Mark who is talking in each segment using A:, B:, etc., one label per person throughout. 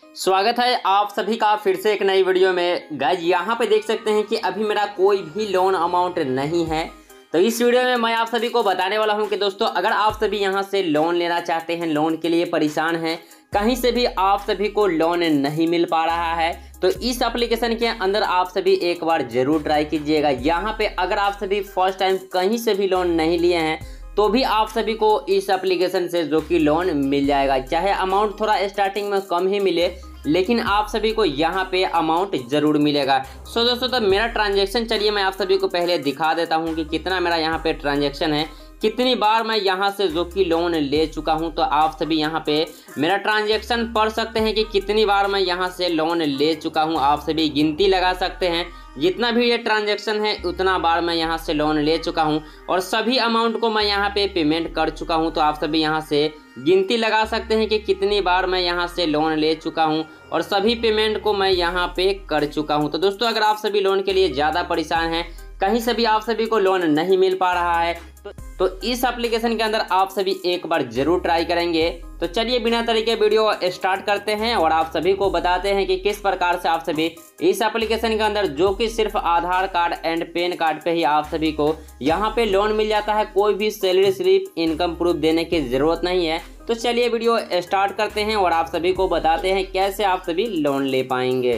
A: स्वागत है आप सभी का फिर से एक नई वीडियो में। गाइज यहाँ पे देख सकते हैं कि अभी मेरा कोई भी लोन अमाउंट नहीं है। तो इस वीडियो में मैं आप सभी को बताने वाला हूँ कि दोस्तों अगर आप सभी यहाँ से लोन लेना चाहते हैं, लोन के लिए परेशान हैं, कहीं से भी आप सभी को लोन नहीं मिल पा रहा है, तो इस एप्लीकेशन के अंदर आप सभी एक बार जरूर ट्राई कीजिएगा। यहाँ पे अगर आप सभी फर्स्ट टाइम कहीं से भी लोन नहीं लिए हैं तो भी आप सभी को इस एप्लीकेशन से जो कि लोन मिल जाएगा। चाहे अमाउंट थोड़ा स्टार्टिंग में कम ही मिले, लेकिन आप सभी को यहाँ पे अमाउंट जरूर मिलेगा। सो दोस्तों तो मेरा ट्रांजैक्शन चलिए मैं आप सभी को पहले दिखा देता हूँ कि कितना मेरा यहाँ पे ट्रांजैक्शन है, कितनी बार मैं यहाँ से जो कि लोन ले चुका हूँ। तो आप सभी यहाँ पे मेरा ट्रांजैक्शन पढ़ सकते हैं कि कितनी बार मैं यहाँ से लोन ले चुका हूँ। आप सभी गिनती लगा सकते हैं, जितना भी ये ट्रांजैक्शन है उतना बार मैं यहाँ से लोन ले चुका हूँ और सभी अमाउंट को मैं यहाँ पे पेमेंट कर चुका हूँ। तो आप सभी यहाँ से गिनती लगा सकते हैं कि कितनी बार मैं यहाँ से लोन ले चुका हूँ और सभी पेमेंट को मैं यहाँ पे कर चुका हूँ। तो दोस्तों अगर आप सभी लोन के लिए ज़्यादा परेशान हैं, कहीं से भी आप सभी को लोन नहीं मिल पा रहा है, तो इस एप्लीकेशन के अंदर आप सभी एक बार जरूर ट्राई करेंगे। तो चलिए बिना तरीके वीडियो स्टार्ट करते हैं और आप सभी को बताते हैं कि किस प्रकार से आप सभी इस एप्लीकेशन के अंदर, जो कि सिर्फ Aadhaar card and PAN card पे ही आप सभी को यहाँ पे लोन मिल जाता है। कोई भी सैलरी स्लिप, इनकम प्रूफ देने की जरूरत नहीं है। तो चलिए वीडियो स्टार्ट करते हैं और आप सभी को बताते हैं कैसे आप सभी लोन ले पाएंगे।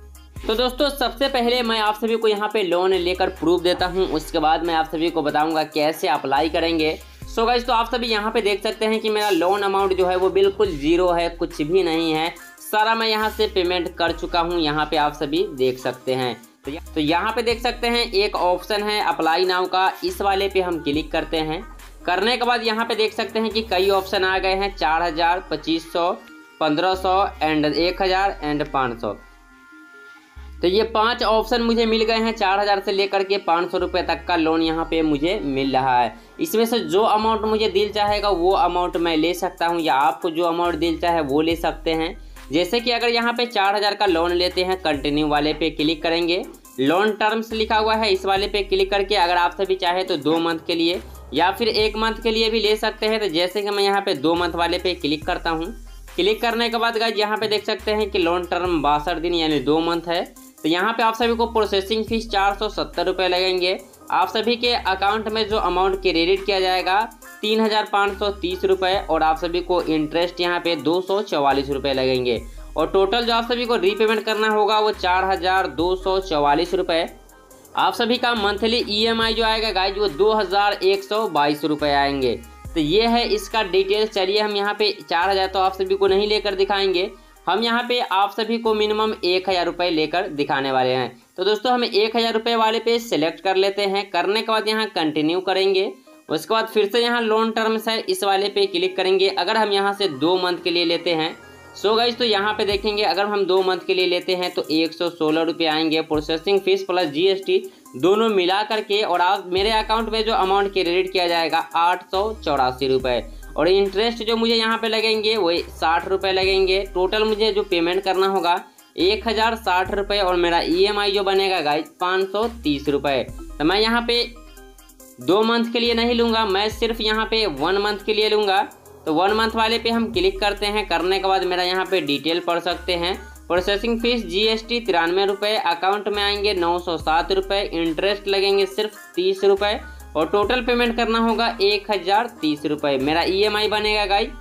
A: तो दोस्तों सबसे पहले मैं आप सभी को यहाँ पे लोन लेकर प्रूफ देता हूँ, उसके बाद मैं आप सभी को बताऊंगा कैसे अप्लाई करेंगे। सो गाइस तो आप सभी यहाँ पे देख सकते हैं कि मेरा लोन अमाउंट जो है वो बिल्कुल जीरो है, कुछ भी नहीं है, सारा मैं यहाँ से पेमेंट कर चुका हूँ। यहाँ पे आप सभी देख सकते हैं। तो यहाँ पे देख सकते हैं एक ऑप्शन है अप्लाई नाउ का, इस वाले पे हम क्लिक करते हैं। करने के बाद यहाँ पे देख सकते हैं कि कई ऑप्शन आ गए हैं, 4000, 2500, 1500 एंड 1000 एंड 500। तो ये 5 ऑप्शन मुझे मिल गए हैं। 4000 से लेकर के 500 रुपये तक का लोन यहाँ पे मुझे मिल रहा है। इसमें से जो अमाउंट मुझे दिल चाहेगा वो अमाउंट मैं ले सकता हूँ, या आपको जो अमाउंट दिल चाहे वो ले सकते हैं। जैसे कि अगर यहाँ पे 4000 का लोन लेते हैं, कंटिन्यू वाले पे क्लिक करेंगे, लोन टर्म्स लिखा हुआ है, इस वाले पे क्लिक करके अगर आप सभी चाहे तो 2 मंथ के लिए या फिर 1 मंथ के लिए भी ले सकते हैं। तो जैसे कि मैं यहाँ पे 2 मंथ वाले पे क्लिक करता हूँ। क्लिक करने के बाद गाइस यहाँ पे देख सकते हैं कि लोन टर्म 62 दिन यानी 2 मंथ है। तो यहाँ पे आप सभी को प्रोसेसिंग फीस 470 रुपये लगेंगे। आप सभी के अकाउंट में जो अमाउंट क्रेडिट किया जाएगा 3530 रुपये और आप सभी को इंटरेस्ट यहाँ पे 244 रुपये लगेंगे और टोटल जो आप सभी को रीपेमेंट करना होगा वो 4244 रुपये। आप सभी का मंथली EMI जो आएगा गाइज वो 2122 रुपये आएंगे। तो ये है इसका डिटेल्स। चलिए हम यहाँ पे 4000 तो आप सभी को नहीं लेकर दिखाएंगे, हम यहाँ पे आप सभी को मिनिमम 1000 रुपये लेकर दिखाने वाले हैं। तो दोस्तों हम 1000 रुपये वाले पे सिलेक्ट कर लेते हैं। करने के बाद यहाँ कंटिन्यू करेंगे, उसके बाद फिर से यहाँ लोन टर्म्स है, इस वाले पे क्लिक करेंगे। अगर हम यहाँ से 2 मंथ के लिए लेते हैं सो गाइस तो यहाँ पे देखेंगे अगर हम 2 मंथ के लिए लेते हैं तो 116 रुपये आएंगे, प्रोसेसिंग फीस प्लस GST दोनों मिला करके। और आप मेरे अकाउंट में जो अमाउंट क्रेडिट किया जाएगा 884 रुपये और इंटरेस्ट जो मुझे यहाँ पे लगेंगे वो 60 रुपये लगेंगे। टोटल मुझे जो पेमेंट करना होगा 1060 रुपये और मेरा EMI जो बनेगा गाइज 530 रुपये। तो मैं यहाँ पे 2 मंथ के लिए नहीं लूँगा, मैं सिर्फ यहाँ पे 1 मंथ के लिए लूँगा। तो 1 मंथ वाले पे हम क्लिक करते हैं। करने के बाद मेरा यहाँ पे डिटेल पढ़ सकते हैं। प्रोसेसिंग फीस GST 93 रुपये, अकाउंट में आएंगे 907 रुपये, इंटरेस्ट लगेंगे सिर्फ 30 रुपये और टोटल पेमेंट करना होगा 1030 रुपये। मेरा EMI बनेगा गाइज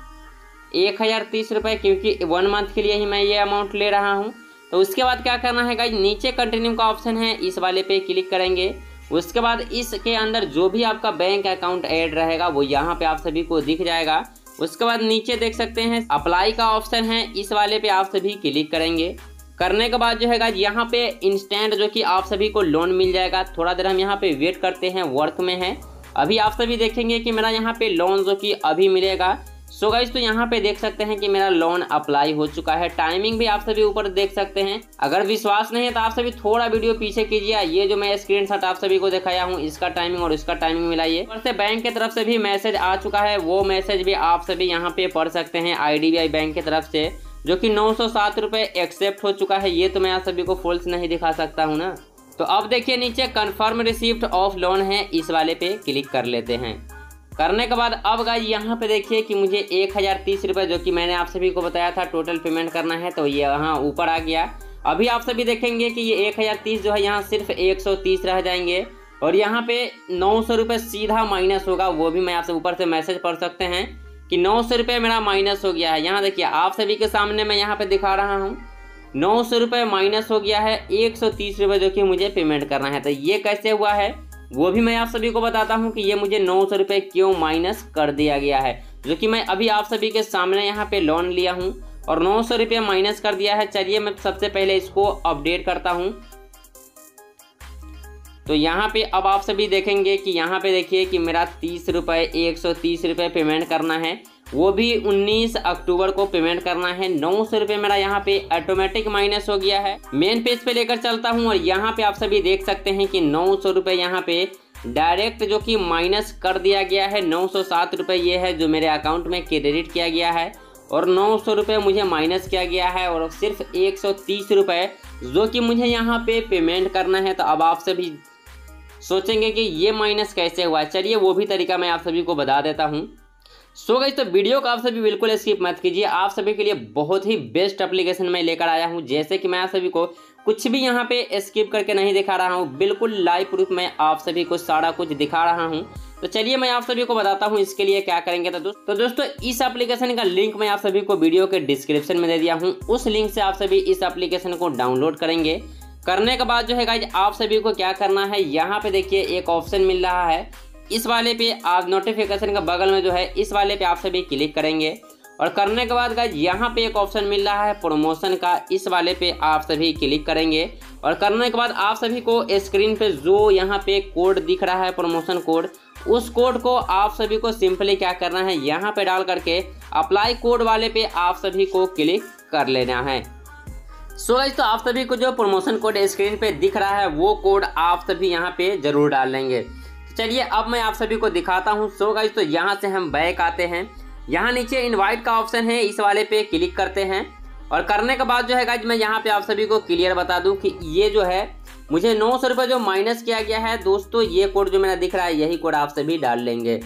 A: 1030 रुपये, क्योंकि 1 मंथ के लिए ही मैं ये अमाउंट ले रहा हूँ। तो उसके बाद क्या करना है गाइज, नीचे कंटिन्यू का ऑप्शन है, इस वाले पे क्लिक करेंगे। उसके बाद इसके अंदर जो भी आपका बैंक अकाउंट ऐड रहेगा वो यहाँ पे आप सभी को दिख जाएगा। उसके बाद नीचे देख सकते हैं अप्लाई का ऑप्शन है, इस वाले पे आप सभी क्लिक करेंगे। करने के बाद जो है गाइज यहाँ पे इंस्टेंट जो कि आप सभी को लोन मिल जाएगा। थोड़ा देर हम यहाँ पे वेट करते हैं, वर्क में है। अभी आप सभी देखेंगे कि मेरा यहाँ पे लोन जो कि अभी मिलेगा। सो गाइज तो यहाँ पे देख सकते हैं कि मेरा लोन अप्लाई हो चुका है। टाइमिंग भी आप सभी ऊपर देख सकते हैं। अगर विश्वास नहीं है तो आप सभी थोड़ा वीडियो पीछे कीजिए। ये जो मैं स्क्रीनशॉट आप सभी को दिखाया हूँ इसका टाइमिंग और इसका टाइमिंग मिलाइए। ऊपर से बैंक की तरफ से भी मैसेज आ चुका है, वो मैसेज भी आप सभी यहाँ पे पढ़ सकते हैं IDBI बैंक की तरफ से, जो कि 907 रुपये एक्सेप्ट हो चुका है। ये तो मैं आप सभी को फॉल्स नहीं दिखा सकता हूँ ना। तो अब देखिए नीचे कन्फर्म रिसीप्ट ऑफ लोन है, इस वाले पे क्लिक कर लेते हैं। करने के बाद अब गाइज यहाँ पे देखिए कि मुझे 1030 रुपये जो कि मैंने आप सभी को बताया था टोटल पेमेंट करना है, तो ये यहाँ ऊपर आ गया। अभी आप सभी देखेंगे कि ये 1030 जो है यहाँ सिर्फ 130 रह जाएंगे और यहाँ पे 900 रुपये सीधा माइनस होगा। वो भी मैं आपसे ऊपर से मैसेज पढ़ सकते हैं कि 900 रुपये मेरा माइनस हो गया है। यहाँ देखिए आप सभी के सामने मैं यहाँ पे दिखा रहा हूँ 900 रुपये माइनस हो गया है, 130 रुपये जो कि मुझे पेमेंट करना है। तो ये कैसे हुआ है वो भी मैं आप सभी को बताता हूँ कि ये मुझे 900 रुपये क्यों माइनस कर दिया गया है, जो कि मैं अभी आप सभी के सामने यहाँ पे लोन लिया हूँ और 900 रुपये माइनस कर दिया है। चलिए मैं सबसे पहले इसको अपडेट करता हूँ। तो यहाँ पे अब आप सभी देखेंगे कि यहाँ पे देखिए कि मेरा 30 रुपये 130 रुपये पेमेंट करना है, वो भी 19 अक्टूबर को पेमेंट करना है। 900 रुपये मेरा यहाँ पे ऑटोमेटिक माइनस हो गया है। मेन पेज पे लेकर चलता हूँ और यहाँ पे आप सभी देख सकते हैं कि 900 रुपये यहाँ पे डायरेक्ट जो कि माइनस कर दिया गया है। 907 रुपये ये है जो मेरे अकाउंट में क्रेडिट किया गया है और 900 रुपये मुझे माइनस किया गया है और सिर्फ 130 रुपये जो कि मुझे यहाँ पे पेमेंट करना है। तो अब आप सभी सोचेंगे कि ये माइनस कैसे हुआ, चलिए वो भी तरीका मैं आप सभी को बता देता हूँ। सो गाइस तो वीडियो को आप सभी बिल्कुल स्किप मत कीजिए, आप सभी के लिए बहुत ही बेस्ट एप्लीकेशन मैं लेकर आया हूँ। जैसे कि मैं आप सभी को कुछ भी यहाँ पे स्किप करके नहीं दिखा रहा हूँ, बिल्कुल लाइव प्रूफ में आप सभी को सारा कुछ दिखा रहा हूँ। तो चलिए मैं आप सभी को बताता हूँ इसके लिए क्या करेंगे। तो दोस्तों इस एप्लीकेशन का लिंक मैं आप सभी को वीडियो के डिस्क्रिप्शन में दे दिया हूँ, उस लिंक से आप सभी इस एप्लीकेशन को डाउनलोड करेंगे। करने के बाद जो है गाइज आप सभी को क्या करना है, यहाँ पे देखिए एक ऑप्शन मिल रहा है, इस वाले पे आप नोटिफिकेशन का बगल में जो है इस वाले पे आप सभी क्लिक करेंगे और करने के बाद गाइज यहाँ पे एक ऑप्शन मिल रहा है प्रमोशन का, इस वाले पे आप सभी क्लिक करेंगे और करने के बाद आप सभी को स्क्रीन पे जो यहाँ पे कोड दिख रहा है प्रमोशन कोड, उस कोड को आप सभी को सिंपली क्या करना है, यहाँ पे डाल करके अप्लाई कोड वाले पे आप सभी को क्लिक कर लेना है। सो गाइस तो आप सभी को जो प्रमोशन कोड स्क्रीन पे दिख रहा है वो कोड आप सभी यहाँ पे जरूर डाल लेंगे। तो चलिए अब मैं आप सभी को दिखाता हूँ। सो गाइस तो यहाँ से हम बैक आते हैं, यहाँ नीचे इनवाइट का ऑप्शन है, इस वाले पे क्लिक करते हैं और करने के बाद जो है गाइस मैं यहाँ पे आप सभी को क्लियर बता दूँ कि ये जो है मुझे 900 रुपये जो माइनस किया गया है दोस्तों, ये कोड जो मेरा दिख रहा है यही कोड आप सभी डाल लेंगे।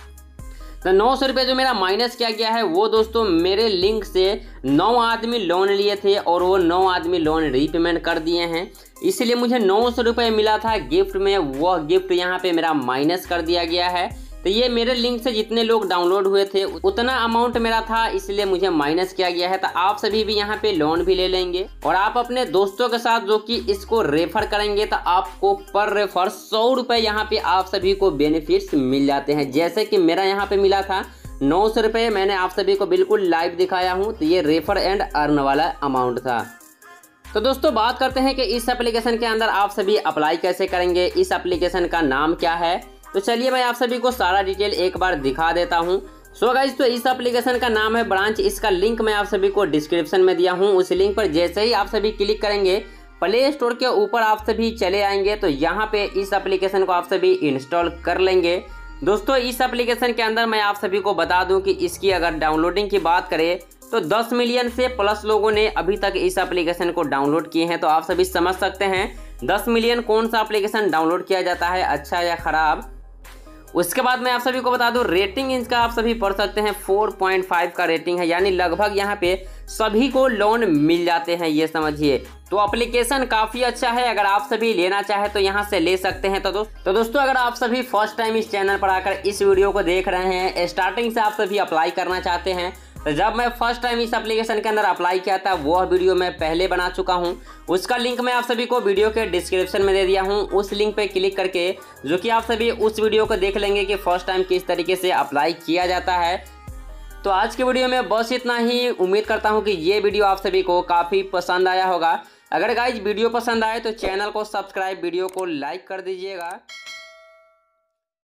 A: तो 900 रुपये जो मेरा माइनस किया गया है वो दोस्तों मेरे लिंक से 9 आदमी लोन लिए थे और वो 9 आदमी लोन रीपेमेंट कर दिए हैं, इसलिए मुझे 900 रुपये मिला था गिफ्ट में, वह गिफ्ट यहाँ पे मेरा माइनस कर दिया गया है। तो ये मेरे लिंक से जितने लोग डाउनलोड हुए थे उतना अमाउंट मेरा था, इसलिए मुझे माइनस किया गया है। तो आप सभी भी यहाँ पे लोन भी ले लेंगे और आप अपने दोस्तों के साथ जो कि इसको रेफर करेंगे तो आपको पर रेफर 100 रुपये यहाँ पे आप सभी को बेनिफिट्स मिल जाते हैं। जैसे कि मेरा यहाँ पे मिला था 900 रुपये, मैंने आप सभी को बिल्कुल लाइव दिखाया हूँ, तो ये रेफर एंड अर्न वाला अमाउंट था। तो दोस्तों बात करते हैं कि इस एप्लीकेशन के अंदर आप सभी अप्लाई कैसे करेंगे, इस एप्लीकेशन का नाम क्या है। तो चलिए मैं आप सभी को सारा डिटेल एक बार दिखा देता हूं। सो गाइस तो इस एप्लीकेशन का नाम है ब्रांच, इसका लिंक मैं आप सभी को डिस्क्रिप्शन में दिया हूं। उस लिंक पर जैसे ही आप सभी क्लिक करेंगे प्ले स्टोर के ऊपर आप सभी चले आएंगे, तो यहाँ पे इस एप्लीकेशन को आप सभी इंस्टॉल कर लेंगे। दोस्तों इस एप्लीकेशन के अंदर मैं आप सभी को बता दूं कि इसकी अगर डाउनलोडिंग की बात करें तो 10 मिलियन से प्लस लोगों ने अभी तक इस एप्लीकेशन को डाउनलोड किए हैं। तो आप सभी समझ सकते हैं 10 मिलियन कौन सा एप्लीकेशन डाउनलोड किया जाता है, अच्छा या खराब। उसके बाद मैं आप सभी को बता दूं रेटिंग इसका आप सभी पढ़ सकते हैं 4.5 का रेटिंग है, यानी लगभग यहाँ पे सभी को लोन मिल जाते हैं, ये समझिए। तो एप्लीकेशन काफ़ी अच्छा है, अगर आप सभी लेना चाहे तो यहाँ से ले सकते हैं। तो दोस्तों अगर आप सभी फर्स्ट टाइम इस चैनल पर आकर इस वीडियो को देख रहे हैं, स्टार्टिंग से आप सभी अप्लाई करना चाहते हैं, तो जब मैं फर्स्ट टाइम इस एप्लीकेशन के अंदर अप्लाई किया था वह वीडियो मैं पहले बना चुका हूं, उसका लिंक मैं आप सभी को वीडियो के डिस्क्रिप्शन में दे दिया हूं। उस लिंक पे क्लिक करके जो कि आप सभी उस वीडियो को देख लेंगे कि फर्स्ट टाइम किस तरीके से अप्लाई किया जाता है। तो आज के वीडियो में बस इतना ही, उम्मीद करता हूँ कि ये वीडियो आप सभी को काफ़ी पसंद आया होगा। अगर गाइज वीडियो पसंद आए तो चैनल को सब्सक्राइब, वीडियो को लाइक कर दीजिएगा।